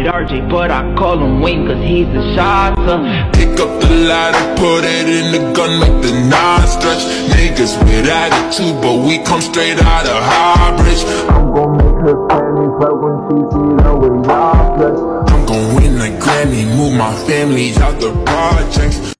RJ, but I call him Wayne cause he's the shotter. Pick up the ladder, put it in the gun, make the knife stretch. Niggas with attitude, but we come straight out of Highbridge. I'm gon' make her panties wet when she see the way y'all flex. I'm gon' win a Grammy, move my family out the projects.